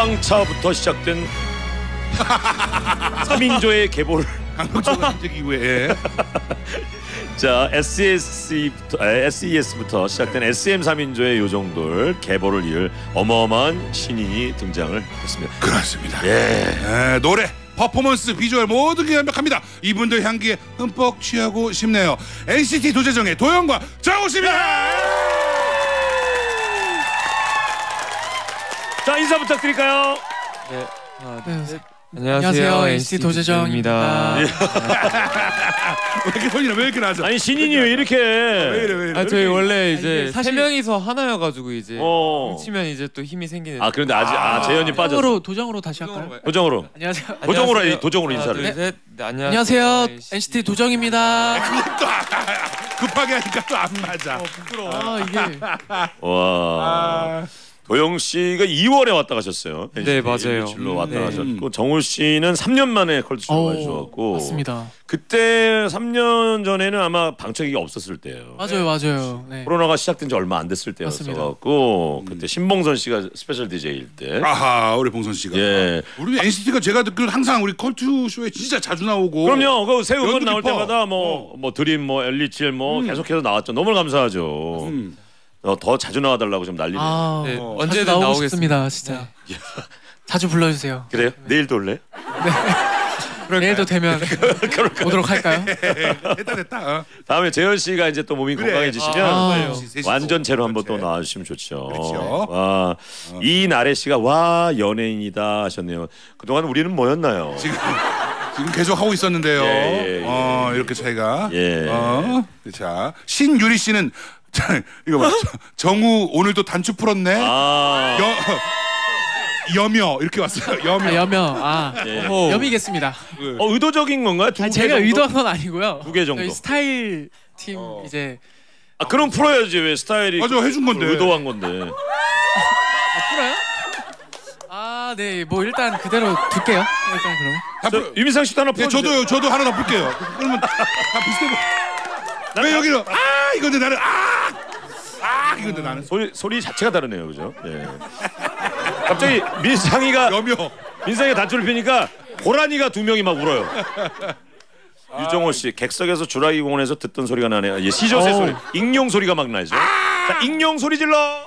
소방차부터 시작된 3인조의 계보를 강병철 선택 이후에 자 SES부터 시작된 SM 3인조의 요정들 계보를 이을 어마어마한 신인이 등장을 했습니다. 그렇습니다. 예. 노래, 퍼포먼스, 비주얼 모든 게 완벽합니다. 이분들 향기에 흠뻑 취하고 싶네요. NCT 도재정의 도영과 정우씨입니다. 자 인사 부탁드릴까요? 네. 네. 안녕하세요. NCT 도재정입니다. 왜 이렇게 소리나 왜 이렇게 나죠? 아니 신인이 왜 이렇게 왜 이래? 아 저희 원래 이제 이게 사실- 세 명이서 하나여가지고 이제 뭉치면 이제 또 힘이 생기는. 아 그런데 아직 재현이 빠졌어. 도정으로 다시 할까요? 도정으로. 안녕하세요. 도정으로 인사를. 둘, 셋. 네, 안녕하세요. NCT 도정입니다. 그것도 급하게 하니까 또 안 맞아. 부끄러워. 아 이게 와. 도영 씨가 2월에 왔다 가셨어요. 네, 맞아요. 일로 왔다 네. 가셨고 정우 씨는 3년 만에 컬투쇼 가셔갖고 맞습니다. 그때 3년 전에는 아마 방청객이 없었을 때예요. 맞아요. 네. 코로나가 시작된 지 얼마 안 됐을 때였어갖고 그때 신봉선 씨가 스페셜 DJ일 때. 아하, 우리 봉선 씨가. 예. 우리 NCT가 제가 듣기로 항상 우리 컬투 쇼에 진짜 자주 나오고. 그럼요. 그 새 음원 연도 나올 깊어. 때마다 뭐 드림, 뭐 엘리칠, 뭐 계속해서 나왔죠. 너무 감사하죠. 더 자주 나와달라고 좀 난리네요. 아 네, 자주 언제든 나오고 나오겠습니다. 싶습니다. 진짜. 자주 불러주세요. 그래요? 내일도 올래? 내일도 되면 오도록 할까요? 됐다. 다음에 재현 씨가 이제 또 몸이 그래. 건강해지시면 셋이 완전 제로 한번 또 그렇지. 나와주시면 좋죠. 그렇죠. 와, 이나래 씨가 와 연예인이다 하셨네요. 그동안 우리는 뭐였나요? 지금 계속 하고 있었는데요. 예. 이렇게 차이가. 예. 자, 신유리 씨는 자, 이거 봐. 정우 오늘도 단추 풀었네. 아, 여며 이렇게 왔어요. 여며. 여명 예. 여미겠습니다. 의도적인 건가요? 아니, 제가 의도한 건 아니고요. 2개 정도. 저희 스타일 팀 이제 아 그럼 풀어야지 왜 스타일이 맞아, 해준 건데. 의도한 건데. 풀어요? 아, 네, 뭐 일단 그대로 둘게요. 일단 그럼. 유민상 씨도 하나 예, 풀어주세요. 저도 하나 더 풀게요. 그러면 다 비슷해. 왜 여기는 이건데 나는 이건데 나는 소리 자체가 다르네요, 그죠? 예. 갑자기 민상이가 단추를 피니까 고라니가 2명이 막 울어요. 유정호 씨 객석에서 주라기 공원에서 듣던 소리가 나네요. 예, 시저새 소리, 익룡 소리가 막 나죠. 자, 익룡 소리 질러.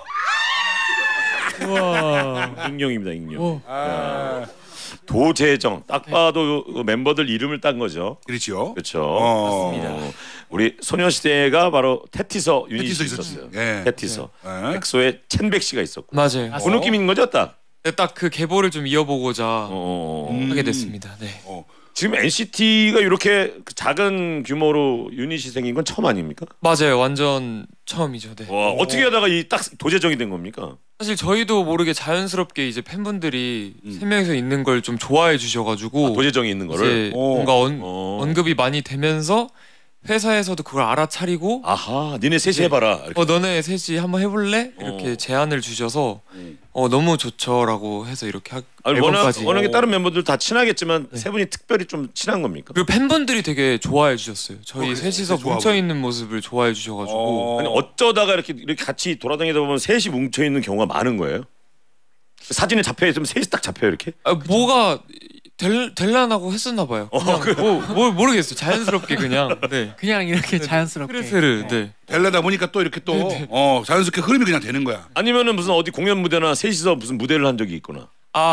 우와. 익룡입니다, 익룡. 도재정 딱 봐도 그 멤버들 이름을 딴 거죠. 그렇죠. 그렇죠. 맞습니다. 우리 소녀시대가 바로 테티서 유닛이 테티서 있었어요. 예. 테티서. 예. 엑소의 첸백 씨가 있었고. 맞아요. 그 느낌인 거죠, 딱. 딱 그 계보를 좀 이어보고자 하게 됐습니다. 네. 지금 NCT가 이렇게 작은 규모로 유닛이 생긴 건 처음 아닙니까? 맞아요. 완전 처음이죠. 네. 와, 어떻게 하다가 이 딱 도재정이 된 겁니까? 사실 저희도 모르게 자연스럽게 이제 팬분들이 세 명이서 있는 걸 좀 좋아해 주셔가지고 도재정이 있는 거를. 이제 뭔가 언급이 많이 되면서 회사에서도 그걸 알아차리고 아하, 니네 셋이 해봐라. 이렇게. 너네 셋이 한번 해볼래? 이렇게 제안을 주셔서 너무 좋죠라고 해서 이렇게 아니, 앨범까지. 워낙에 다른 멤버들 다 친하겠지만 세 분이 특별히 좀 친한 겁니까? 그리고 팬분들이 되게 좋아해 주셨어요. 저희 셋이서 좋아하고. 뭉쳐 있는 모습을 좋아해 주셔가지고 아니 어쩌다가 이렇게 같이 돌아다니다 보면 셋이 뭉쳐 있는 경우가 많은 거예요? 사진에 잡혀 있으면 셋이 딱 잡혀요 이렇게? 뭐가 될라나고 했었나 봐요. 그냥 뭘 모르겠어요. 자연스럽게 그냥. 네. 그냥 이렇게 자연스럽게. 스트레스를 네. 되려다 보니까 또 이렇게 또 자연스럽게 흐름이 그냥 되는 거야. 아니면은 무슨 어디 공연 무대나 셋이서 무슨 무대를 한 적이 있거나.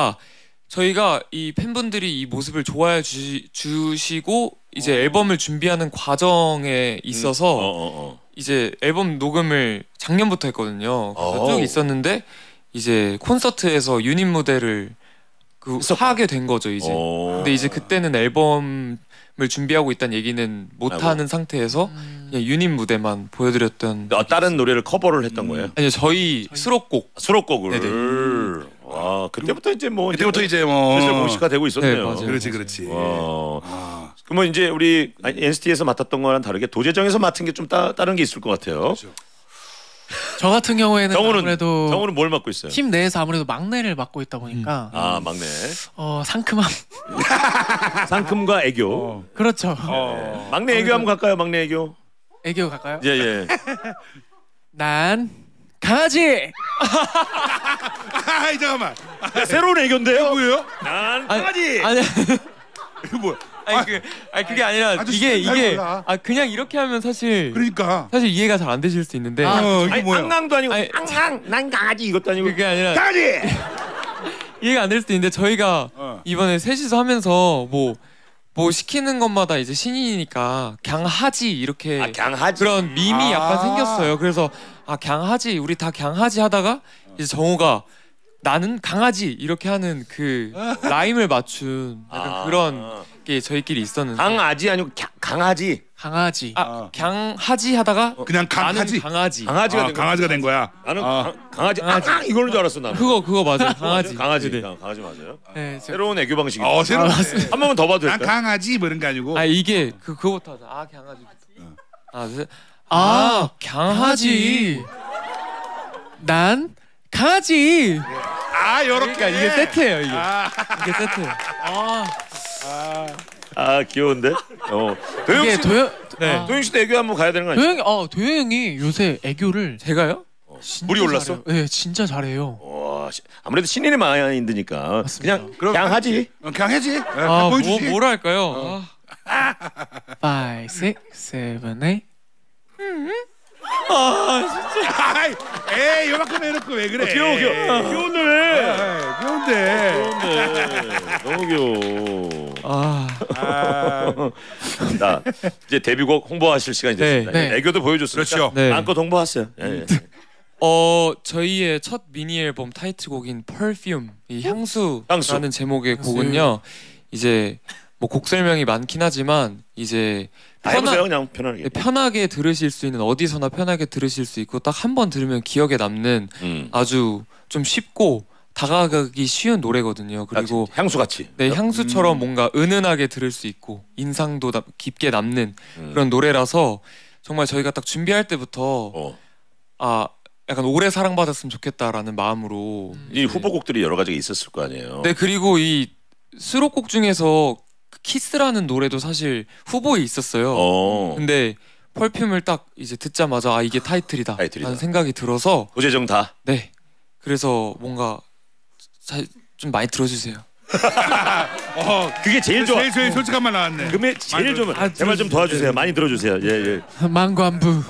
저희가 이 팬분들이 이 모습을 좋아해 주시고 이제 앨범을 준비하는 과정에 있어서 이제 앨범 녹음을 작년부터 했거든요. 그래서 쭉 있었는데 이제 콘서트에서 유닛 무대를 하게 된 거죠 이제. 근데 이제 그때는 앨범을 준비하고 있다는 얘기는 못 하는 상태에서 그냥 유닛 무대만 보여드렸던. 다른 노래를 커버를 했던 거예요? 아니요, 저희 수록곡을. 네네. 와, 그때부터 이제 뭐 슬슬 공식화 되고 있었네요. 네, 맞아요. 그렇지. 그러면 이제 우리 NCT에서 맡았던 거랑 다르게 도재정에서 맡은 게 좀 다른 게 있을 것 같아요. 그렇죠. 저 같은 경우에는 아무래도 정우는 뭘 맡고 있어요? 팀 내에서 아무래도 막내를 맡고 있다 보니까 막내. 상큼함. 상큼과 애교. 그렇죠. 막내 애교 한번 갈까요? 막내 애교. 애교 갈까요? 예. 난 강아지. 아, 잠깐만. 야, 새로운 애교인데요? 뭐예요? 난 강아지. 아니 이거 뭐야? 아니 그게 아니라 아저씨 이게 잘 이게 몰라. 그냥 이렇게 하면 사실 그러니까. 이해가 잘 안 되실 수 있는데 이게 아니, 뭐야? 앙앙도 아니고 아니, 앙앙 난 강아지 이것도 아니고 그게 아니라 강아지. 이해가 안 될 수도 있는데 저희가 이번에 셋이서 하면서 뭐 시키는 것마다 이제 신인이니까 강하지 이렇게 아, 강아지. 그런 밈이 약간 생겼어요. 그래서 강하지 우리 다 강하지 하다가 이제 정우가 나는 강아지 이렇게 하는 그 라임을 맞춘 약간 그런 게 저희끼리 있었는데 강아지 아니고 강아지. 강아지. 강하지 하다가 그냥 나는 강아지. 강아지 강아지가 된 거야. 강아지가 된 거야. 나는 강아지. 앙앙 이걸 줄 알았어 나는. 그거 맞아요. 강아지. 강아지. 네네. 강아지 맞아요. 네, 새로운 애교 방식이. 새로. 한 번만 더 봐도 난 될까요? 강아지 뭐 이런 게 아니고. 이게 그거부터 하자. 강아지부터. 강아지. 난 강아지. 요렇게. 그러니까 이게 세트예요 이게. 아. 이게 세트예요. 아 귀여운데? 도영 이게 씨. 도영. 네. 도영 씨도 애교 한번 가야 되는 거 아니야? 도영 형이 요새 애교를 제가요? 진짜 물이 올랐어? 잘해요. 네, 진짜 잘해요. 와, 아무래도 신인의 마인드니까 맞습니다. 그냥 강아지. 강아지. 보여주지. 뭐라 할까요? 5, 6, 7, 8. 에이, 요만큼 해놓고 왜 그래? 귀여워. 귀여운데. 귀여운데. 너무 귀여워. 자, 이제 데뷔곡 홍보하실 시간이 됐습니다. 네. 애교도 보여줬으니까 그렇죠. 네. 마음껏 홍보하세요. 예. 저희의 첫 미니 앨범 타이틀곡인 Perfume 이 향수라는 향수. 제목의 곡은요. 이제 뭐 곡 설명이 많긴 하지만 이제 다 해보세요 그냥 편하게. 편하게 들으실 수 있는 어디서나 편하게 들으실 수 있고 딱 한 번 들으면 기억에 남는 아주 좀 쉽고 다가가기 쉬운 노래거든요. 그리고 향수 같이. 네, 향수처럼 뭔가 은은하게 들을 수 있고 인상도 깊게 남는 그런 노래라서 정말 저희가 딱 준비할 때부터 약간 오래 사랑받았으면 좋겠다라는 마음으로 이 후보곡들이 여러 가지가 있었을 거 아니에요. 네, 그리고 이 수록곡 중에서 키스라는 노래도 사실 후보에 있었어요. 근데 펄퓸을 딱 이제 듣자마자 이게 타이틀이다 라는 생각이 들어서 도재정 다. 네, 그래서 뭔가 좀 많이 들어주세요. 그게 제일 좋아. 제일 솔직한 말 나왔네. 그게 제일 좀 제발 좀 도와주세요. 많이 들어주세요. 예. 망관부.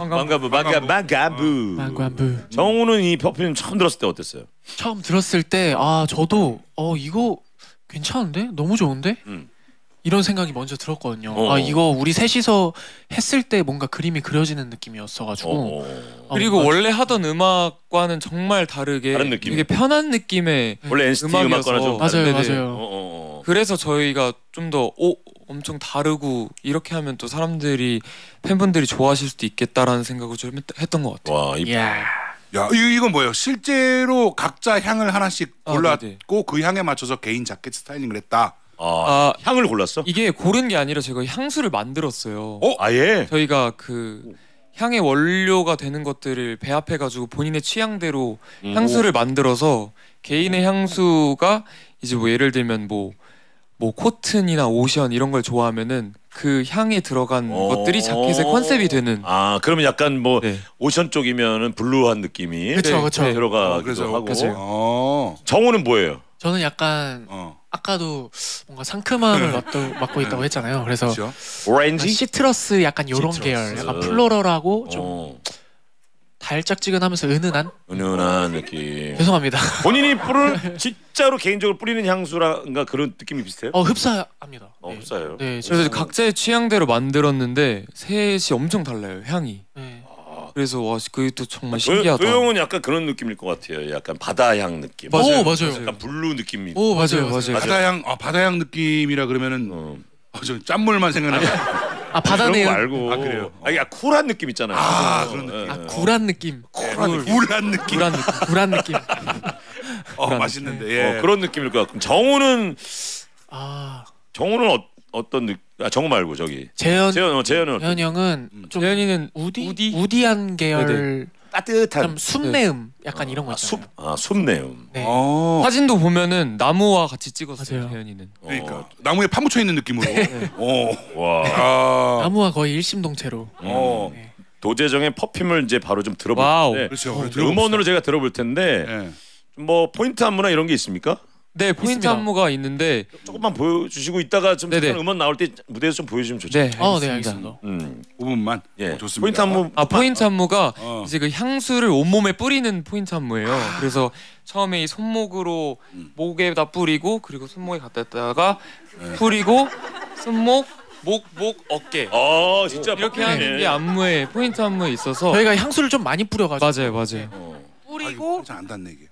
망가부. 정우는 이 퍼퓸 처음 들었을 때 어땠어요? 처음 들었을 때 저도 이거 괜찮은데? 너무 좋은데? 이런 생각이 먼저 들었거든요. 이거 우리 셋이서 했을 때 뭔가 그림이 그려지는 느낌이었어가지고. 그리고 원래 하던 음악과는 정말 다르게 다른 느낌. 되게 편한 느낌의 원래 NCT 음악과는 좀 맞아요. 그래서 저희가 좀 더 엄청 다르고 이렇게 하면 또 사람들이 팬분들이 좋아하실 수도 있겠다라는 생각을 좀 했던 것 같아요. 와, 야, 이건 뭐예요? 실제로 각자 향을 하나씩 골랐고 네네. 그 향에 맞춰서 개인 자켓 스타일링을 했다. 향을 골랐어? 이게 고른 게 아니라 제가 향수를 만들었어요. 아예? 저희가 그 향의 원료가 되는 것들을 배합해가지고 본인의 취향대로 향수를 만들어서 개인의 향수가 이제 뭐 예를 들면 뭐 코튼이나 오션 이런 걸 좋아하면은 그 향에 들어간 것들이 자켓의 컨셉이 되는. 그러면 약간 뭐 네. 오션 쪽이면은 블루한 느낌이 그쵸. 들어가기도 그래서 하고. 정우는 뭐예요? 저는 약간 아까도 뭔가 상큼함을 맡고 있다고 했잖아요. 그래서 그렇죠. 오렌지? 시트러스 약간 요런 계열, 약간 플로럴하고 좀 달짝지근하면서 은은한 느낌. 죄송합니다. 본인이 진짜로 개인적으로 뿌리는 향수랑가 그런 느낌이 비슷해요? 흡사합니다. 흡사해요. 네, 그래서 각자의 취향대로 만들었는데 셋이 엄청 달라요 향이. 네. 그래서 그게 또 정말 신기하다. 도영은 약간 그런 느낌일 것 같아요. 약간 바다향 느낌. 맞아요. 약간 블루 느낌이. 맞아요. 바다향 느낌이라 그러면은 저 짠물만 생각나요. 그런 바다 내용 거 말고. 그래요. 쿨한 느낌 있잖아요. 그런 느낌. 굴한 느낌. 굴한 느낌. 굴한 느낌. 맛있는데. 예. 그런 느낌일 것 같고. 정우는 정우는 어떤 느낌? 정우 말고 저기. 재현은 재현 형은 좀 재현이는 우디한 계열. 따뜻한 좀 숲내음 약간 이런 거 있잖아요. 숲내음. 네. 사진도 보면은 나무와 같이 찍었어요. 맞아요. 재현이는. 그러니까 나무에 파묻혀 있는 느낌으로. 와. 나무와 거의 일심동체로. 어. 네. 도재정의 퍼퓸을 이제 바로 좀 들어볼 와우. 텐데 그렇죠. 음원으로 제가 들어볼 텐데 네. 뭐 포인트 안무나 이런 게 있습니까? 네, 포인트 있습니다. 안무가 있는데 조금만 보여주시고 이따가 좀 네네. 음원 나올 때 무대에서 좀 보여주시면 좋죠. 네, 알겠습니다. 네 알겠습니다. 5분만. 예. 좋습니다. 포인트 안무 포인트 안무가 어. 이제 그 향수를 온몸에 뿌리는 포인트 안무예요. 그래서 처음에 이 손목으로 목에다 뿌리고 그리고 손목에 갖다 댔다가 뿌리고 손목, 목, 어깨 진짜 이렇게 퍼퓸. 하는 게 안무에 포인트 안무에 있어서 저희가 향수를 좀 많이 뿌려가지고 맞아요. 뿌리고 잘안 닿네 이게.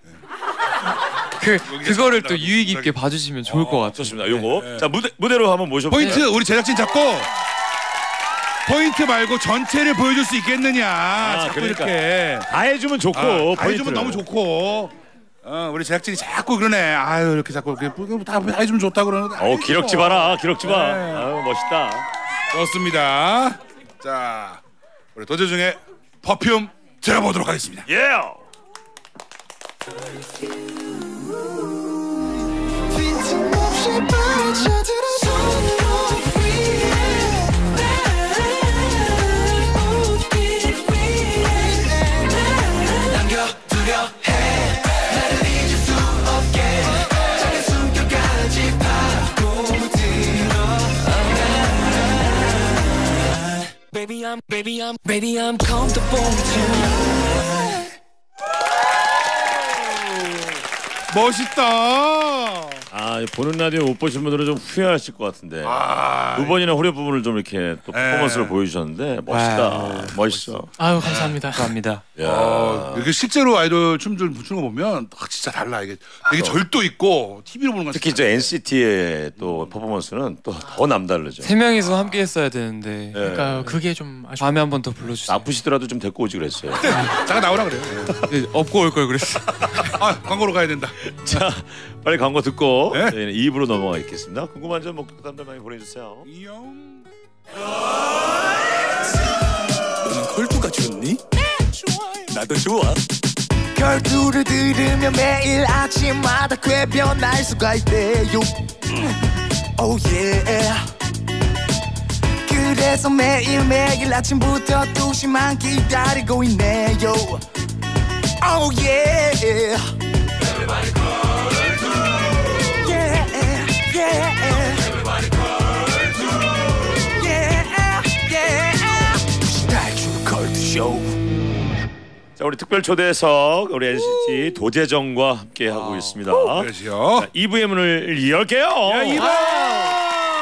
그거를 또 유익 있게 봐주시면 좋을 것 같아요. 좋습니다. 요거 자 무대로 한번 모셔볼게요. 포인트 우리 제작진 잡고 포인트 말고 전체를 보여줄 수 있겠느냐. 자꾸 그러니까. 이렇게. 다 해주면 좋고 다 해주면 포인트를. 너무 좋고. 우리 제작진이 자꾸 그러네. 아유 이렇게 자꾸 이렇게 다 해주면 좋다 그러는데. 기럭지 봐라, 기럭지 봐. 네. 아유 멋있다. 좋습니다. 자 우리 도재중의 퍼퓸 들어보도록 하겠습니다. 예. 빈틈없이 빠져들어 손목 위에 옷깃 위에 남겨두려 해 나를 잊을 수 없게 작은 숨결까지 파고들어 Baby I'm comfortable tonight 멋있다. 보는 라디오 못 보신 분들은 좀 후회하실 것 같은데 두 번이나 후렴 부분을 좀 이렇게 또 퍼포먼스를 보여주셨는데 멋있다. 멋있어. 아유 감사합니다. 감사합니다. 이렇게 실제로 아이돌 춤들 추는 거 보면 진짜 달라 이게 되게 절도 있고 TV로 보는 거 특히 저 NCT의 또 퍼포먼스는 또 더 남다르죠. 세 명이서 함께 했어야 되는데 그러니까 그게 좀 아쉽. 다음에 한 번 더 불러주세요. 아프시더라도 좀 데리고 오지 그랬어요. 잠깐 나오라 그래요. 네, 업고 올 걸 그랬어. 광고로 가야 된다. 자, 빨리 광고 듣고 네? 저희는 2부로 넘어가겠습니다. 궁금한 점 목격담들 많이 보내주세요. 너는 걸투가 좋니? 나도 좋아. 걸투를 들으면 매일 아침마다 쾌변할 수가 있대요. Oh yeah. 그래서 매일매일 아침부터 2시만 기다리고 있네요. Oh yeah. Everybody 걸투. Yeah, yeah. Everybody 걸투. Yeah, yeah. 달주 걸투쇼. 자, 우리 특별 초대석 우리 NCT 도재정과 함께 하고 있습니다. 그렇죠. 2부의 문을 열게요. 야, 2부.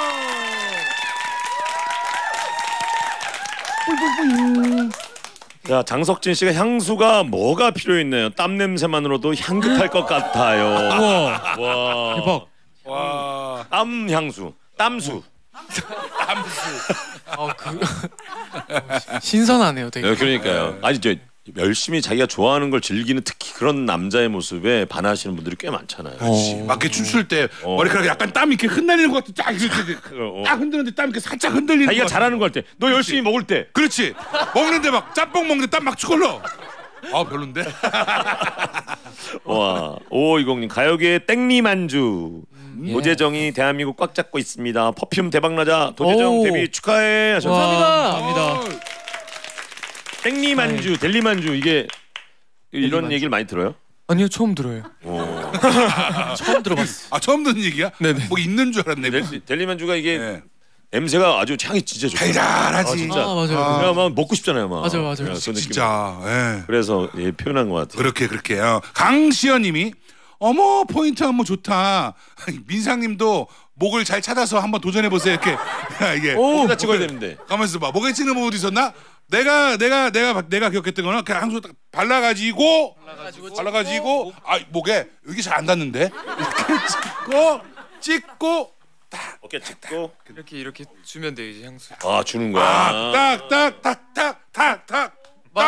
자, 장석진 씨가 향수가 뭐가 필요했네요. 땀 냄새만으로도 향긋할 것 같아요. 와. 대박. 와. 땀 향수. 땀수. 신선하네요, 되게. 네, 그러니까요. 아니 저 열심히 자기가 좋아하는 걸 즐기는 특히 그런 남자의 모습에 반하시는 분들이 꽤 많잖아요. 막 이렇게 춤출 때 머리카락에 약간 땀이 이렇게 흩날리는 것 같아. 딱 이렇게 딱 흔드는데 땀이 이렇게 살짝 흔들리는 자기가 것 잘하는 거 할 때, 너 열심히 먹을 때. 그렇지. 먹는데 막 짬뽕 먹는데 땀 막 추걸러. 별론데. 와, 5520님 가요계의 땡리만주. 도재정이 대한민국 꽉 잡고 있습니다. 퍼퓸 대박나자 도재정 오. 데뷔 축하해 하셨습니다. 감사합니다. 땡리만주, 델리만주 이게 이런 델리만주. 얘기를 많이 들어요? 아니요, 처음 들어요. 처음 들어봤어. 처음 듣는 얘기야? 네네. 뭐 있는 줄 알았네. 델리만주가 이게 네. 냄새가 아주 향이 진짜 좋아요. 달달하지. 진짜. 맞아요. 그냥 막 먹고 싶잖아요, 막. 맞아요. 네, 그런 느낌. 진짜. 예. 그래서 표현한 것 같아요. 그렇게. 강시연님이 어머 포인트 안무 좋다. 민상님도 목을 잘 찾아서 한번 도전해 보세요. 이렇게 이게 거기다 찍어야 되는데. 가만있어 봐. 목에 찍는 부분 어디 있었나? 내가 기억했던 거는 그냥 향수 딱 발라가지고 목에 여기 잘 안 닿는데 이렇게 찍고 어깨 찍고. 이렇게 주면 돼요, 이제 향수. 주는 거야. 딱딱딱딱딱딱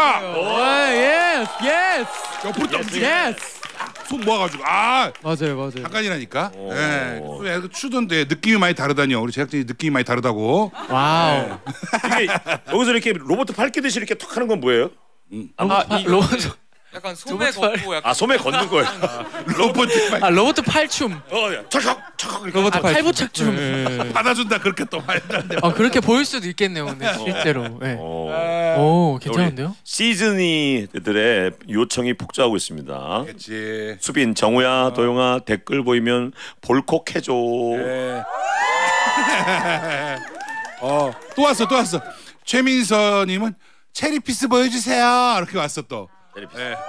예스. 옆으로 딱 예스. 손 모아가지고 맞아요. 잠깐이라니까. 예. 추던데 느낌이 많이 다르다니요. 우리 제작진이 느낌이 많이 다르다고. 와우. 이게 여기서 이렇게 로봇 팔 끼듯이 이렇게 턱 하는 건 뭐예요? 로봇. 약간 소매 걷고 약간 아 소매 걷는 거예요. 로봇 아 로봇 팔춤. 척척 척. 로봇 아, 팔부착춤. 받아준다 그렇게 또 말도 안 돼. 아 그렇게 보일 수도 있겠네요. 근데 실제로. 네. 오 괜찮은데요? 시즈니들의 요청이 폭주하고 있습니다. 그렇지. 수빈, 정우야, 도영아 댓글 보이면 볼콕 해줘. 네. 또 왔어. 최민서님은 체리피스 보여주세요. 이렇게 왔어 또. 테레피스. 네.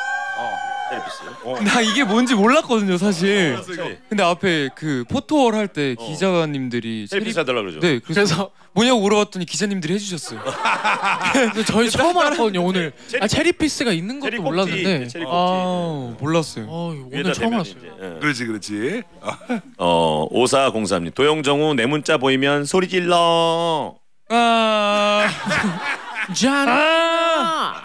테레피스. 나 이게 뭔지 몰랐거든요 사실. 이거. 근데 앞에 그 포토월 할 때 기자님들이 테레피스 해달라 그러죠. 네 그래서 뭐냐고 물어봤더니 기자님들이 해주셨어요. 근데 저희 처음 알았거든요 오늘. 아 체리피스가 있는 것도 체리 몰랐는데. 꼭지, 체리 꼭지. 아 몰랐어요. 오늘 위에다 처음 대면 알았어요. 이제, 예. 그렇지. 5403님 도영정우 내 문자 보이면 소리 질러. 아, 짠.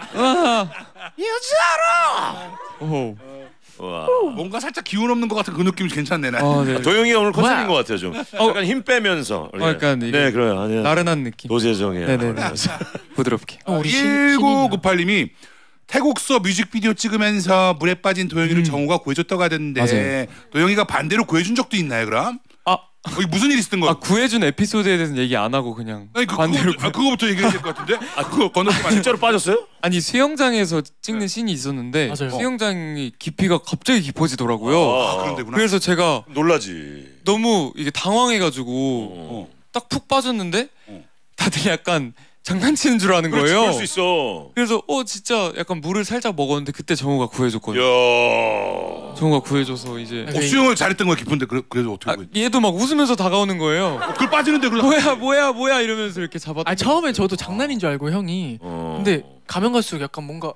오. 와. 뭔가 살짝 기운 없는 것 같은 그 느낌이 괜찮네. 나. 아, 네. 도영이가 오늘 컨셉인 뭐야? 것 같아요 좀. 약간 힘 빼면서. 약간 이게 네 그래요. 아니야. 나른한 느낌. 도재정이에요. 네네네. 부드럽게. 우리 1998님이 태국서 뮤직비디오 찍으면서 물에 빠진 도영이를 정우가 구해줬다고 하던데 맞아요. 도영이가 반대로 구해준 적도 있나요 그럼? 아, 이게 무슨 일이 있었던 거야? 구해준 에피소드에 대해서는 얘기 안 하고 그냥 아니 반대로 그거부터 얘기해야 될 것 같은데? 그거 건너뛰면 안 돼. 진짜로 빠졌어요? 아니 수영장에서 찍는 씬이 있었는데 맞아요. 수영장이 깊이가 갑자기 깊어지더라고요. 그런 데구나. 그래서 제가 놀라지. 너무 이게 당황해가지고 딱 푹 빠졌는데 다들 약간 장난치는 줄 아는 그렇지, 거예요. 그럴 수 있어. 그래서 진짜 약간 물을 살짝 먹었는데 그때 정우가 구해줬거든요. 야. 정우가 구해줘서 이제 수영을 잘했던 거야 깊은데 그래도 어떻게 아, 구해? 얘도 막 웃으면서 다가오는 거예요. 그걸 빠지는데 그러다 뭐야 이러면서 이렇게 잡았던. 아 처음엔 저도 장난인 줄 알고 형이. 근데 가면 갈수록 약간 뭔가.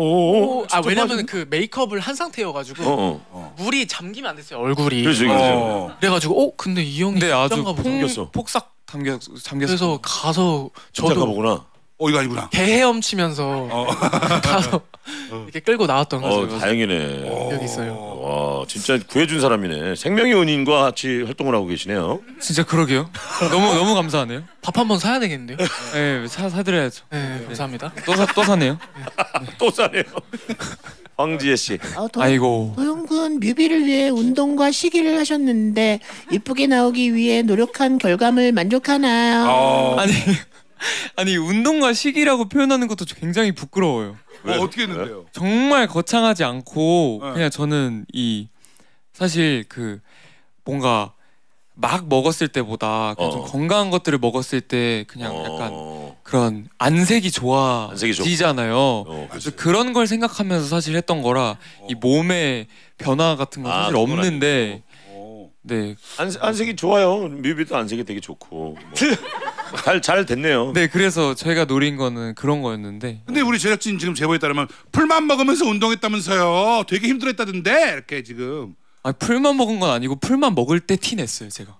왜냐면 그 메이크업을 한 상태여가지고 물이 잠기면 안 됐어요 얼굴이. 그렇죠. 그래가지고 근데 이 형이 근데 아주 진짠가 보다. 잠겼어. 폭삭 잠겼어. 그래서 가서 진짜 저도 가보구나. 이거 아니구나. 개 헤엄치면서 가서 이렇게 끌고 나왔던 거죠. 다행이네. 여기 있어요. 와 진짜 구해준 사람이네. 생명의 은인과 같이 활동을 하고 계시네요. 진짜 그러게요. 너무 감사하네요. 밥 한 번 사야 되겠는데요? 네, 사드려야죠. 네, 감사합니다. 또 사네요. 또 사네요. 황지혜 씨. 아이고. 도영군 뮤비를 위해 운동과 시기를 하셨는데 이쁘게 나오기 위해 노력한 결과물 만족하나요? 아니 운동과 식이라고 표현하는 것도 굉장히 부끄러워요. 어떻게 했는데요? 정말 거창하지 않고 네. 그냥 저는 사실 그 뭔가 막 먹었을 때보다 그냥 좀 건강한 것들을 먹었을 때 그냥 약간 그런 안색이 좋아지잖아요. 그래서 그런 걸 생각하면서 사실 했던 거라 이 몸의 변화 같은 건 사실 그건 없는데 네. 안색이 좋아요. 뮤비도 안색이 되게 좋고 잘 됐네요. 네, 그래서 저희가 노린 거는 그런 거였는데. 근데 우리 제작진 지금 제보에 따르면 풀만 먹으면서 운동했다면서요. 되게 힘들었다던데 이렇게 지금. 풀만 먹은 건 아니고 풀만 먹을 때 티 냈어요 제가.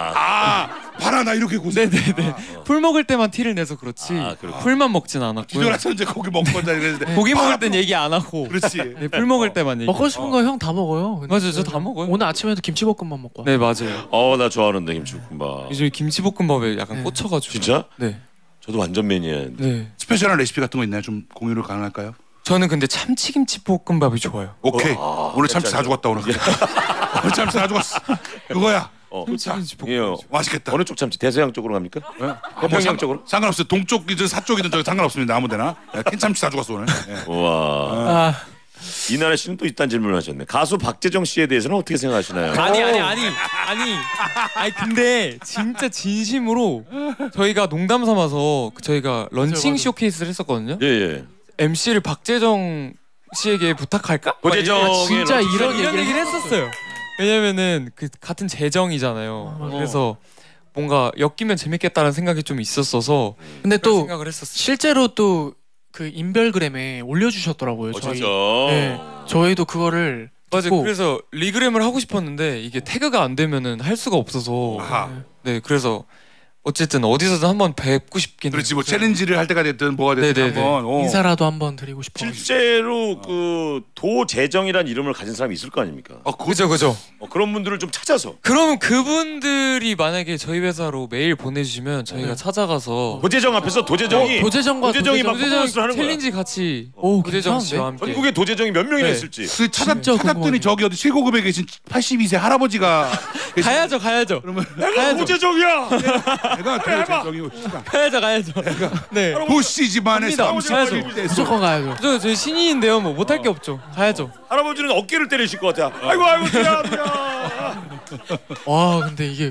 봐라 나 이렇게 고생. 네네네. 풀 먹을 때만 티를 내서 그렇지. 풀만 먹진 않았고요. 뒤돌아서 이제 고기 먹거나 이랬는데. 고기 먹을 땐 얘기 안 하고. 그렇지. 네, 풀 먹을 때만 얘기. 먹고 싶은 거 형 다 먹어요. 근데 맞아요, 저 다 먹어요. 오늘 아침에도 김치볶음밥 먹고. 네 맞아요. 나 좋아하는데 김치볶음밥. 요즘 김치볶음밥에 약간 꽂혀가지고. 진짜? 네. 저도 완전 매니아인데. 네. 스페셜한 레시피 같은 거 있나요? 좀 공유를 가능할까요? 저는 근데 참치김치볶음밥이 좋아요. 오케이. 오늘 참치 다 죽었다 오늘. 오늘 참치 다 죽었어. 그거야. 이요. 맛있겠다. 어느 쪽 참치? 대서양 쪽으로 갑니까? 태평양 쪽으로? 상관없어요. 동쪽이든 서쪽이든 저기 상관없습니다. 아무데나. 캔 참치 다 죽었어 오늘. 와. 이나래 씨는 또 이딴 질문을 하셨네. 가수 박재정 씨에 대해서는 어떻게 생각하시나요? 아니 근데 진짜 진심으로 저희가 농담 삼아서 저희가 런칭 쇼케이스를 했었거든요. 예. MC를 박재정 씨에게 부탁할까? 고재정의 진짜 이런 얘기를 했었어요. 왜냐면은 그 같은 재정이잖아요. 그래서 뭔가 엮이면 재밌겠다는 생각이 좀 있었어서 근데 또 생각을 했었어요. 실제로 또 그 인별그램에 올려주셨더라고요. 저희. 진짜. 네, 저희도 그거를 맞아요. 듣고 그래서 리그램을 하고 싶었는데 이게 태그가 안 되면은 할 수가 없어서 아하. 네 그래서 어쨌든 어디서든 한번 뵙고 싶긴. 그렇지 뭐 챌린지를 할 때가 됐든 뭐가 됐든 네네네. 한번 인사라도 한번 드리고 싶어요. 실제로 그 도재정이란 이름을 가진 사람이 있을 거 아닙니까? 그죠. 그런 분들을 좀 찾아서. 그럼 그분들이 만약에 저희 회사로 메일 보내주시면 저희가 찾아가서 도재정 앞에서 도재정이 도재정과 도재정이 막 퍼포먼스를 하는 거야. 챌린지 같이 오, 도재정 괜찮은데? 씨와 함께. 전국에 도재정이 몇 명이나 네. 있을지. 그 진짜 찾았더니 궁금하네요. 저기 어디 7고급에 계신 82세 할아버지가 가야죠. 내가 도재정이야. 내가 도재정이고 가야죠. 네. 도시 집안의 갑니다. 30대 무조건 가야죠. 저희 신인인데요. 뭐 못할 게 없죠. 가야죠. 할아버지는 어깨를 때리실 것 같아. 아이고 도야. 와 근데 이게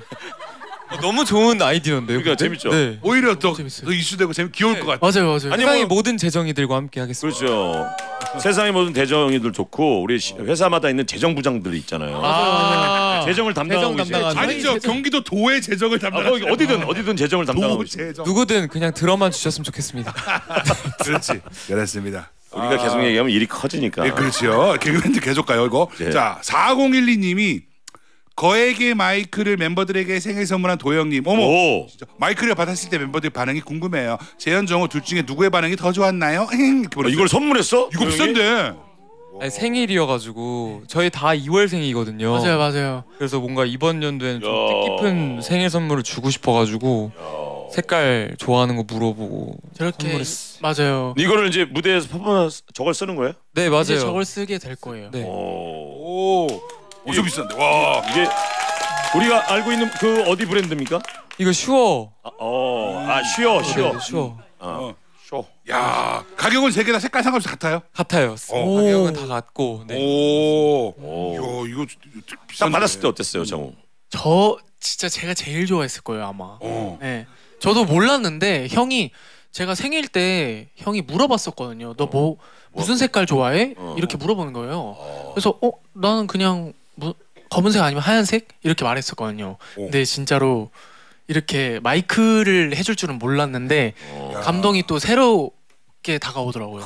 너무 좋은 아이디어인데요. 그러니까 근데? 재밌죠. 네. 오히려 더 재밌어요. 이슈되고 귀여울 것 같아. 맞아요. 아니, 세상의 뭐- 모든 재정이들과 함께 하겠습니다. 그렇죠. 세상의 모든 대정이들 좋고 우리 회사마다 있는 재정부장들이 있잖아요. 재정을 담당하고 재정 담당하는. 아니죠. 경기도 도의 재정을 담당하는 어디든 재정을 담당하고 있어요. 도재정. 누구든 그냥 들어만 주셨으면 좋겠습니다. 그렇지. 그렇습니다. 우리가 계속 얘기하면 일이 커지니까. 네, 그렇죠. 개그맨들 계속 가요, 이거. 네. 자, 4012님이 거액의 마이크를 member들에게 생일 선물한 도영님. 어머, 오. 진짜 마이크를 받았을 때 멤버들 반응이 궁금해요. 재현, 정호 둘 중에 누구의 반응이 더 좋았나요? 이렇게 보내주세요. 이걸 선물했어? 이거 비싼데. 아니, 생일이어가지고 저희 다 2월생이거든요. 맞아요. 그래서 뭔가 이번 연도에는 좀 야. 뜻깊은 생일 선물을 주고 싶어가지고 색깔 좋아하는 거 물어보고 저렇게 선물했어. 맞아요. 이거를 이제 무대에서 퍼포먼스 저걸 쓰는 거예요? 네 맞아요. 이제 저걸 쓰게 될 거예요. 네. 오. 오, 엄청 비싼데. 와. 이게 우리가 알고 있는 그 어디 브랜드입니까? 이거 슈어. 쉬어. 네, 슈어 쇼. 야, 가격은 세 개 다 색깔 상관없이 같아요? 같아요. 오. 가격은 다 같고. 네. 오. 오. 야, 이거 딱 비싼데. 받았을 때 어땠어요, 정우? 저 진짜 제가 제일 좋아했을 거예요 아마. 어. 네. 저도 몰랐는데 형이 제가 생일 때 형이 물어봤었거든요. 너 뭐 무슨 색깔 좋아해? 이렇게 물어보는 거예요. 그래서 나는 그냥 검은색 아니면 하얀색 이렇게 말했었거든요. 근데 진짜로 이렇게 마이크를 해줄 줄은 몰랐는데 감동이 또 새롭게 다가오더라고요.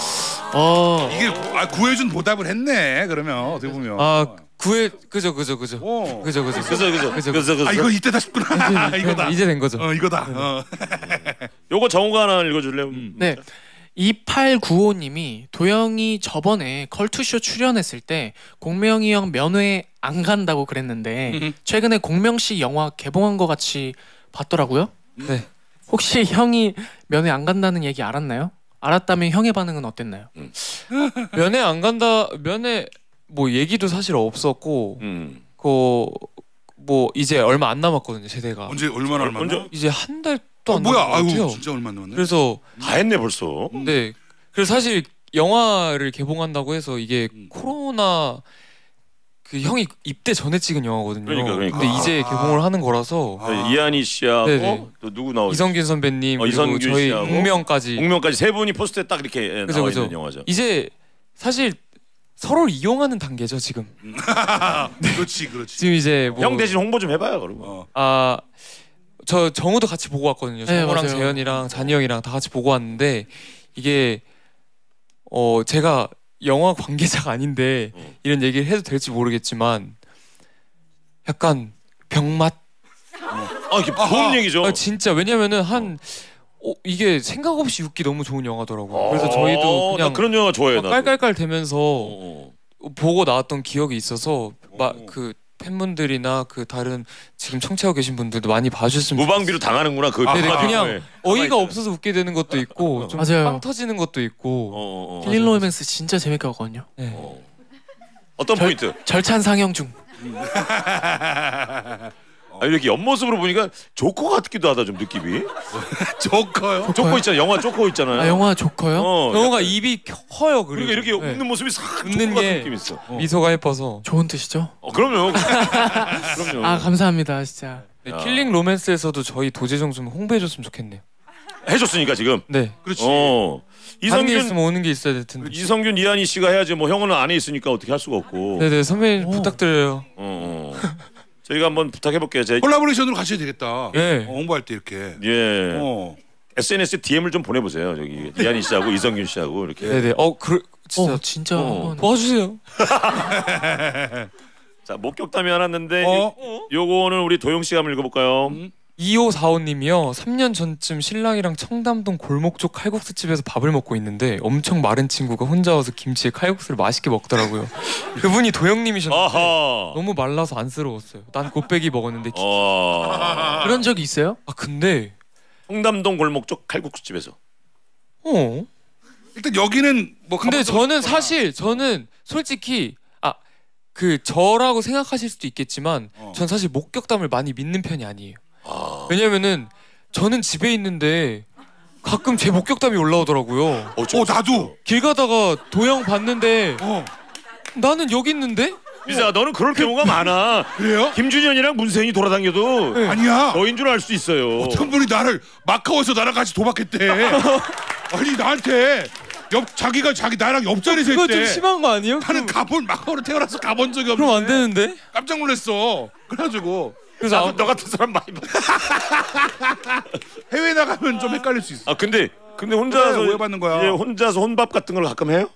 그래서 이게 구해준 보답을 했네. 그러면 어떻게 보면. 그죠. 오. 그래서 아, 이거 이때다 싶구나. 이거다. 이제 된 거죠. 이거다. 요거 정우가 하나 읽어줄래요? 네. 2895님이 도영이 저번에 컬투쇼 출연했을 때 공명이 형 면회 안 간다고 그랬는데 최근에 공명 씨 영화 개봉한 거 같이 봤더라고요. 네. 혹시 형이 면회 안 간다는 얘기 알았나요? 알았다면 형의 반응은 어땠나요? 면회 안 간다. 면회 뭐 얘기도 사실 없었고 뭐 이제 얼마 안 남았거든요 제대가. 언제 얼마나 남았나? 이제 한 달도 안 뭐야? 남은 것 같아요. 아유, 진짜 얼마 안 남았네. 그래서 다 했네 벌써. 네. 그래서 사실 영화를 개봉한다고 해서 이게 코로나 그 형이 입대 전에 찍은 영화거든요. 그러니까. 근데 이제 개봉을 하는 거라서 이한희 씨하고 네네. 또 누구 나오죠? 이성균 선배님 그리고 이성균 저희 씨하고 공명까지 세 분이 포스터에 딱 이렇게 그죠, 나와 그죠. 있는 영화죠. 이제 사실 서로를 이용하는 단계죠 지금. 그렇지. 지금 이제 뭐 형 대신 홍보 좀 해봐요, 그러면. 저 정우도 같이 보고 왔거든요. 네, 정우랑 맞아요. 재현이랑 잔이 형이랑 다 같이 보고 왔는데 이게 제가 영화 관계자가 아닌데 이런 얘기를 해도 될지 모르겠지만 약간 병맛. 이게 좋은 얘기죠. 진짜 왜냐면은 이게 생각 없이 웃기 너무 좋은 영화더라고요. 그래서 저희도 나 그냥 그런 영화 좋아해. 나도. 깔깔깔 대면서 보고 나왔던 기억이 있어서 그 팬분들이나 그 다른 지금 청취하고 계신 분들도 많이 봐주셨으면 무방비로 당하는구나. 그 네네, 아, 그냥 네. 어이가 없어서 웃게 되는 것도 있고 좀 맞아요. 빵 터지는 것도 있고 힐링 로맨스 진짜 재밌게 봤거든요. 네. 어떤 포인트? 절찬 상영 중. 이렇게 옆모습으로 보니까 조커 같기도 하다 좀 느낌이. 조커요? 조커 있잖아. 영화 조커 있잖아요. 영화 조커요? 영화가 입이 커요. 그러니까 그리고 이렇게 네. 웃는 모습이 싹 웃는 조커 게 같은 느낌 있어. 미소가 예뻐서 좋은 뜻이죠? 그럼요. 그럼요. 감사합니다 진짜. 네, 킬링 로맨스에서도 저희 도재정 좀 홍보해줬으면 좋겠네요. 해줬으니까 지금. 네. 그렇지. 하는 게 이성균 있으면 오는 게 있어야 될 텐데. 이성균 이한희 씨가 해야지 뭐 형은 안에 있으니까 어떻게 할 수가 없고. 네네 선배님 부탁드려요. 저희가 한번 부탁해 볼게요. 콜라보레이션으로 가셔야 되겠다. 네. 홍보할 때 이렇게. 예. 어. SNS에 DM을 좀 보내보세요. 저기 이한희 씨하고 이성균 씨하고 이렇게. 네네. 진짜 진짜 한번 도와주세요. 자 목격담이 하나 왔는데 요거는 우리 도영 씨가 한번 읽어볼까요? 2545님이요. 3년 전쯤 신랑이랑 청담동 골목 쪽 칼국수집에서 밥을 먹고 있는데 엄청 마른 친구가 혼자 와서 김치에 칼국수를 맛있게 먹더라고요. 그분이 도영님이셨는데 아하. 너무 말라서 안쓰러웠어요. 난 곱빼기 먹었는데 그런 적이 있어요? 아 근데 청담동 골목 쪽 칼국수집에서. 일단 여기는 뭐 근데 저는 사실 솔직히 그 저라고 생각하실 수도 있겠지만 전 사실 목격담을 많이 믿는 편이 아니에요. 왜냐면은 저는 집에 있는데 가끔 제 목격담이 올라오더라고요. 나도 길 가다가 도영 봤는데 나는 여기 있는데? 민상아 너는 그럴 경우가 많아. 그래요? 김준현이랑 문세인이 돌아다녀도 아니야. 너인 줄 알 수 있어요. 어떤 분이 나를 마카오에서 나랑 같이 도박했대. 아니 나한테 자기가 나랑 옆자리에서 그거 했대. 좀 심한 거 아니에요? 나는 마카오로 태어나서 가본 적이 없는데. 그럼 안 되는데? 깜짝 놀랐어. 그래가지고 그래서 너 같은 사람 많이 봐. 해외 나가면 좀 헷갈릴 수 있어. 근데 혼자서 오해받는 거야. 이제 혼자서 혼밥 같은 걸 가끔 해요?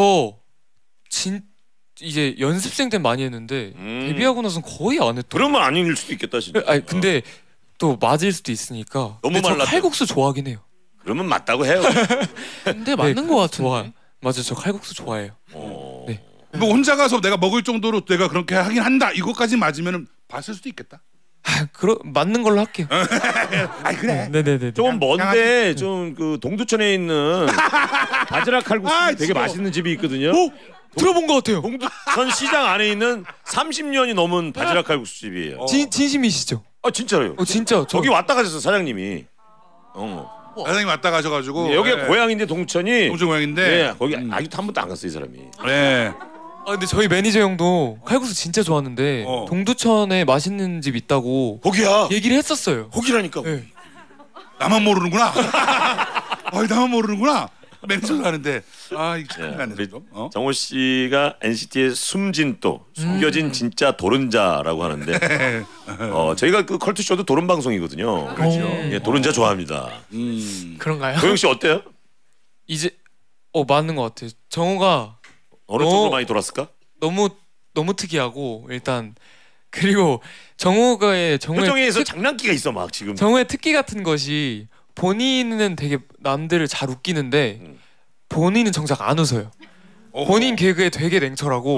이제 연습생 때 많이 했는데 데뷔하고 나서는 거의 안 했더라고요. 그러면 아닐 수도 있겠다 진짜. 아니 근데 또 맞을 수도 있으니까. 너무 저 말랐다. 칼국수 좋아하긴 해요. 그러면 맞다고 해요. 근데 맞는 거 같은데. 맞아요. 저 칼국수 좋아해요. 네. 뭐 혼자 가서 내가 먹을 정도로 내가 그렇게 하긴 한다. 이것까지 맞으면은 봤을 수도 있겠다. 맞는 걸로 할게요. 아이 그래. 네네네. 좀 먼데 좀 그 동두천에 있는 바지락 칼국수 되게 진짜. 맛있는 집이 있거든요. 들어본 것 같아요. 동두천 시장 안에 있는 30년이 넘은 바지락 칼국수 집이에요. 진심이시죠? 진짜로요. 진짜 저기 왔다 가셨어 사장님이. 사장님 왔다 가셔가지고 여기가 고향인데 동천이. 동천 고향인데. 네, 거기 아직도 한 번도 안 갔어 이 사람이. 네. 근데 저희 매니저 형도 칼국수 진짜 좋아하는데 동두천에 맛있는 집 있다고 거기야. 얘기를 했었어요. 거기라니까. 네. 나만 모르는구나. 나만 모르는구나. 매니저도 하는데 이거 큰일 났네. 우리 좀. 정호 씨가 NCT의 숨진 또 숨겨진 진짜 도른자라고 하는데 저희가 그 컬투 쇼도 도른 방송이거든요. 그렇죠. 예, 도른자 좋아합니다. 그런가요? 도영 씨 어때요? 이제 맞는 것 같아요. 정우가 어느 쪽으로 많이 돌았을까? 너무 특이하고 일단 그리고 정우의 표정에서 장난기가 있어 막 지금. 정우의 특기 같은 것이 본인은 되게 남들을 잘 웃기는데 본인은 정작 안 웃어요. 본인 개그에 되게 냉철하고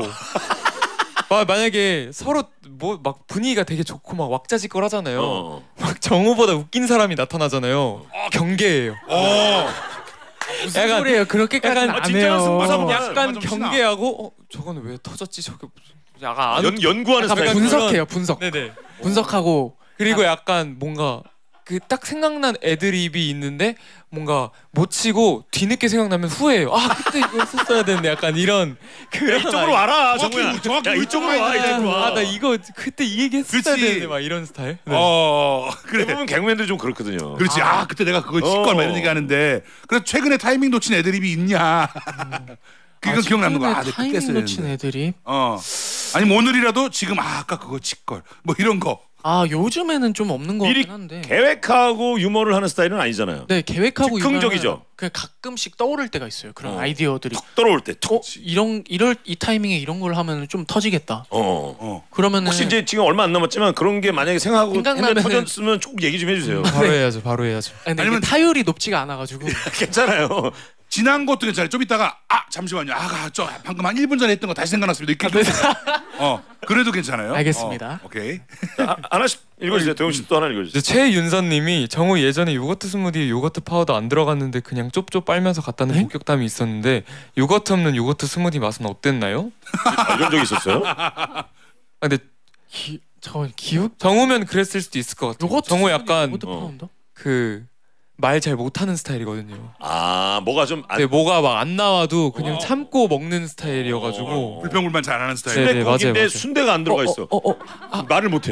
만약에 서로 뭐 막 분위기가 되게 좋고 막 왁자지껄하잖아요. 막 정우보다 웃긴 사람이 나타나잖아요. 경계예요. 무슨 소리예요? 그렇게까지는 안 진짜 해요. 승부사고 약간 경계하고 저거는 왜 터졌지? 저게 약간 연구하는 약간 스타일. 분석해요. 분석. 네네. 분석하고 그리고 약간 뭔가 그 딱 생각난 애드립이 있는데 뭔가 못 치고 뒤늦게 생각나면 후회해요. 그때 이거 했었어야 되는데 약간 이런 이쪽으로 와라 정우야. 정확히 야 이쪽으로 와. 이쪽으로 와. 나 이거 그때 이 얘기 했었어야 그치. 되는데 막 이런 스타일. 그래. 대부분 개그맨들 좀 그렇거든요. 그렇지. 그때 내가 그걸 칠걸 막 이런 얘기 하는데. 그래서 최근에 타이밍 놓친 애드립이 있냐. 그건 기억 남는 거야. 내가 그때 타이밍 했어야 놓친 되는데. 애들이. 아니면 오늘이라도 지금 아까 그거 칠걸. 뭐 이런 거. 요즘에는 좀 없는 것 미리 같긴 한데. 계획하고 유머를 하는 스타일은 아니잖아요. 네, 계획하고 즉흥적이죠? 이거는 그냥 가끔씩 떠오를 때가 있어요. 그런 아이디어들이. 툭 떨어올 때 툭. 이 타이밍에 이런 걸 하면 좀 터지겠다. 그러면은 혹시 이제 지금 얼마 안 남았지만 그런 게 만약에 생각하고 했는데 생각나면은- 터졌으면 꼭 얘기 좀 해주세요. 바로 해야죠. 바로 해야죠. 근데 아니면- 이게 타율이 높지가 않아가지고. 괜찮아요. 지난 것도 괜찮아요. 좀 있다가 잠시만요. 저 방금 한 1분 전에 했던 거 다시 생각났습니다. 이렇게 그래도 괜찮아요. 알겠습니다. 오케이. 하나씩 읽어주세요. 도영 씨 또 하나 읽어주세요. 최윤선님이 정우 예전에 요거트 스무디에 요거트 파우더 안 들어갔는데 그냥 쩝쩝 빨면서 갔다는 목격담이 있었는데 요거트 없는 요거트 스무디 맛은 어땠나요? 이런 적이 있었어요? 근데 잠깐만 기억. 정우면 그랬을 수도 있을 것 같아요. 요거트 정우 약간 요거트 파운더? 그 말 잘 못하는 스타일이거든요. 뭐가 좀 네, 뭐가 막 안 나와도 그냥 참고 먹는 스타일이어가지고. 불평불만 잘하는 스타일. 네, 맞아요, 순대국인데 맞아요. 순대가 안 들어가 있어. 말을 못해.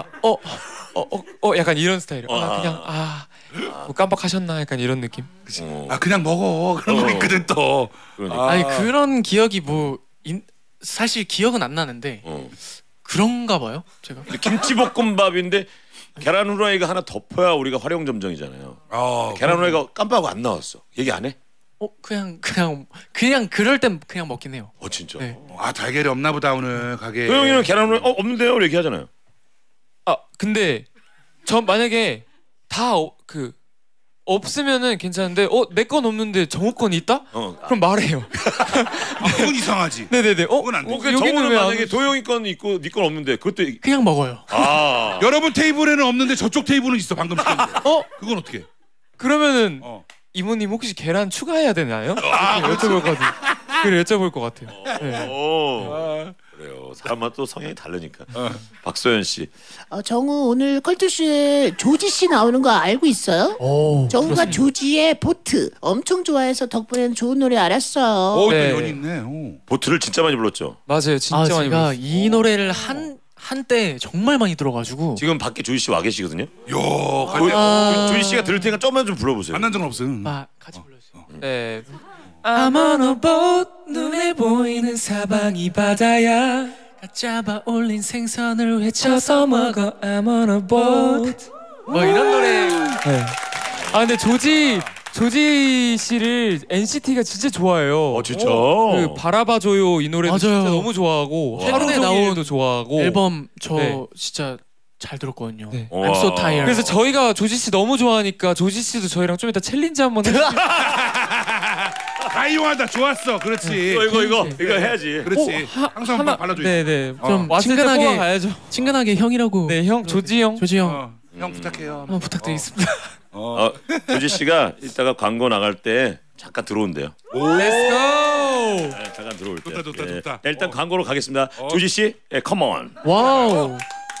약간 이런 스타일이에요. 그냥 뭐 깜빡하셨나 약간 이런 느낌. 그냥 먹어. 그런 거 있거든 또. 그러니까. 아니 그런 기억이 사실 기억은 안 나는데 그런가 봐요. 제가. 김치볶음밥인데 계란 후라이가 하나 덮어야 우리가 활용점정이잖아요. 계란 후라이가 깜빡하고 안 나왔어. 얘기 안 해? 그냥 그럴 땐 그냥 먹긴 해요. 진짜. 네. 달걀이 없나 보다 오늘 가게. 도영이는 계란 후라이 없는데요? 얘기하잖아요. 근데 전 만약에 다 없으면은 괜찮은데 내 건 없는데 정우 건 있다? 그럼 말해요. 그건 이상하지. 네네네. 그건 안 돼. 정우는 만약에 도영이 건 있고 네 건 없는데 그것도 그냥 먹어요. 여러분 테이블에는 없는데 저쪽 테이블은 있어. 방금 시켰는데. 그건 어떻게? 그러면은 이모님 혹시 계란 추가해야 되나요? 여쭤볼 것 같아요. 그래 여쭤볼 것 같아요. 네. 그래요. 사람마다 또 성향이 다르니까. 박소연 씨. 정우 오늘 컬투쇼에 조지 씨 나오는 거 알고 있어요? 정우가 조지의 보트 엄청 좋아해서 덕분에 좋은 노래 알았어요. 네. 또 연이 있네. 보트를 진짜 많이 불렀죠. 맞아요. 진짜 많이 제가 불렀어요. 이 노래를 한때 정말 많이 들어가지고 지금 밖에 조지 씨 와 계시거든요. 야, 조지 씨가 들을 테니까 좀만 좀 불러보세요. 만난 적은 없음. 같이 불러주세요. 네. I'm on a boat 눈에 보이는 사방이 바다야 잡아 올린 생선을 외쳐서 먹어 I'm on a boat 뭐 이런 노래. 네. 근데 조지 씨를 NCT가 진짜 좋아해요. 진짜. 그 바라봐줘요 이 노래도 맞아요. 진짜 너무 좋아하고 최근에 나오도 좋아하고 앨범 저 네. 진짜 잘 들었거든요. 네. I'm so tired. 그래서 저희가 조지 씨 너무 좋아하니까 조지 씨도 저희랑 좀 이따 챌린지 한번 해주세요. 다 이용하다. 좋았어. 그렇지. 이거 해야지. 그렇지. 항상 하나 발라줘. 네네 좀 왔을 때 친근하게- 가야죠. 친근하게 형이라고. 네 형 조지 형. 조지 형 형 부탁해요. 한번 부탁드리겠습니다. 조지 씨가 이따가 광고 나갈 때 잠깐 들어온대요. Let's go. 네, 잠깐 들어올 때. 좋다. 네, 일단 광고로 가겠습니다. 조지 씨, 컴온. 와우.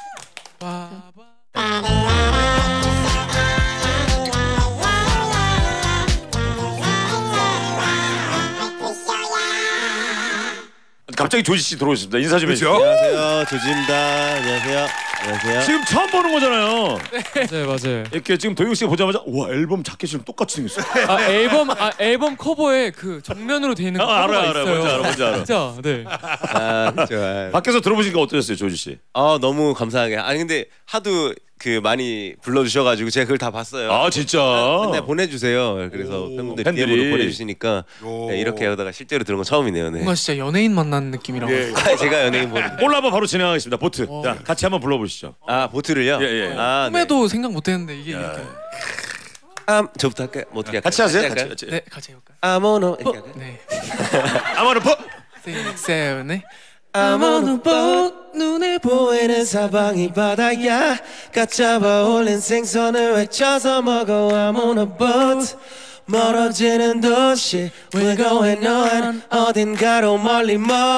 갑자기 조지 씨 들어오셨습니다. 인사 좀 해주세요. 안녕하세요, 조지입니다. 안녕하세요. 지금 처음 보는 거잖아요. 맞아요. 이렇게 지금 도영 씨가 보자마자 와 앨범 자켓이랑 똑같이 생겼어. 앨범 커버에 그 정면으로 돼 있는 커버가 알아. 있어요. 뭔지 알아. 진짜 네. 좋아요. 밖에서 들어보시니까 어떠셨어요, 조지 씨? 너무 감사하게. 아니 근데 하도 많이 불러주셔가지고 제가 그걸 다 봤어요. 진짜. 맨날 보내주세요. 그래서 팬분들이 팬들이. DM으로 보내주시니까 네, 이렇게 하다가 실제로 들은 건 처음이네요. 네. 뭔가 진짜 연예인 만난 느낌이라고. 제가 연예인 보는. 콜라보 바로 진행하겠습니다. 보트. 자, 같이 한번 불러보시죠. 보트를요? 예. 네. 꿈에도 생각 못했는데 이게 이렇게. 저부터 할까요? 뭐 어떻게 할까요? 같이 하세요. 할까요? 같이. 네, 같이 해볼까요? I'm on a 이렇게 할까요? 네. 아마는 뭐? 6, 7, 네. I'm on a boat 눈에 보이는 사방이 바다야 갓잡아 올린 생선을 외쳐서 먹어 I'm on a boat 멀어지는 도시 We're going on 어딘가로 멀리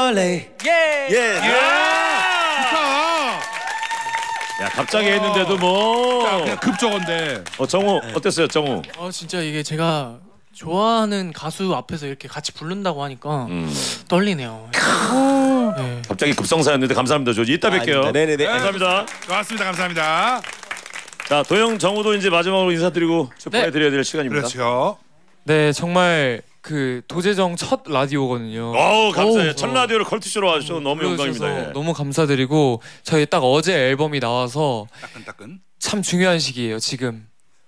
야, 갑자기 했는데도 뭐. 그냥 급저건데. 정우 어땠어요, 정우? 진짜 이게 제가 좋아하는 가수 앞에서 이렇게 같이 부른다고 하니까 떨리네요. 네. 갑자기 급성사였는데 감사합니다, 조지. 이따 뵐게요. 네네네. 감사합니다. 좋았습니다. 감사합니다. 자, 도영, 정우도 이제 마지막으로 인사드리고 보내드려야 될 시간입니다. 그렇죠. 네 정말 그 도재정 첫 라디오거든요. 감사해요. 첫 라디오를 컬투쇼로 와주셔서 너무 영광입니다. 불러주셔서 예. 너무 감사드리고 저희 딱 어제 앨범이 나와서 따끈따끈. 참 중요한 시기예요 지금.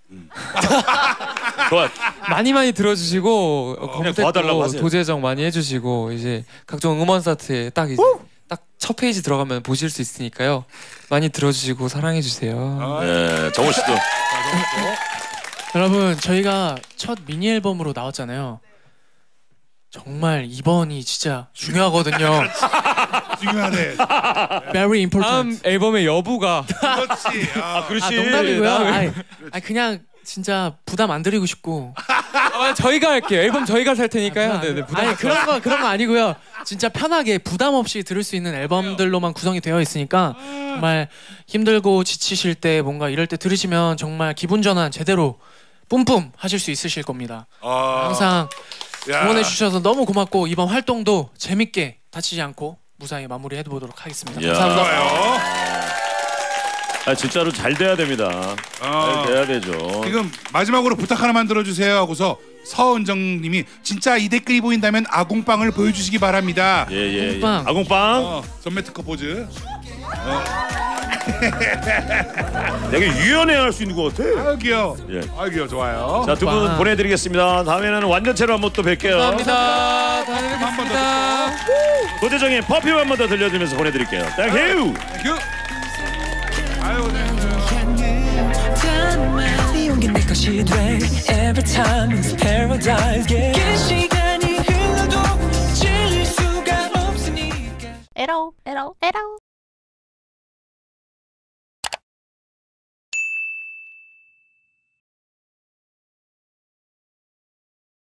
좋아. 많이 들어주시고 그냥 도와달라고 검색도 하세요. 도재정 많이 해주시고 이제 각종 음원 사이트에 딱 첫 페이지 들어가면 보실 수 있으니까요. 많이 들어주시고 사랑해주세요. 네, 정우 씨도. 여러분 저희가 첫 미니 앨범으로 나왔잖아요. 정말 이번이 진짜 중요하거든요. 중요하네. Very important. 다음 앨범의 여부가 그렇지. 그렇지. 농담이고요. 네. 아니, 그냥 진짜 부담 안 드리고 싶고. 저희가 할게요. 앨범 저희가 살 테니까요. 네네. 아니 그런 거 아니고요. 진짜 편하게 부담 없이 들을 수 있는 앨범들로만 구성이 되어 있으니까 정말 힘들고 지치실 때 뭔가 이럴 때 들으시면 정말 기분 전환 제대로 뿜뿜 하실 수 있으실 겁니다. 항상 응원해 주셔서 너무 고맙고 이번 활동도 재밌게 다치지 않고 무사히 마무리해 보도록 하겠습니다. 감사합니다. 좋아요. 진짜로 잘 돼야 됩니다. 잘 돼야 되죠. 지금 마지막으로 부탁 하나만 들어주세요 하고서 서은정님이 진짜 이 댓글이 보인다면 아궁빵을 보여주시기 바랍니다. 예. 아궁빵. 아궁빵. 전매 특허 포즈. 되게 유연해 할 수 있는 것 같아. 아유 귀여워. 예. 아유 귀여워. 좋아요. 자, 두 분 보내드리겠습니다. 다음에는 완전체로 한번 또 뵐게요. 감사합니다. 다음에 한번 더 뵙겠습니다. 도재정의 퍼퓸 한번 더 들려드리면서 보내드릴게요. 땡큐. 땡큐. 아유 네. 네 온기 내 것이 돼 Every time it's paradise yeah. 그 시간이 흘러도 질릴 수가 없으니까 에러 에러 에러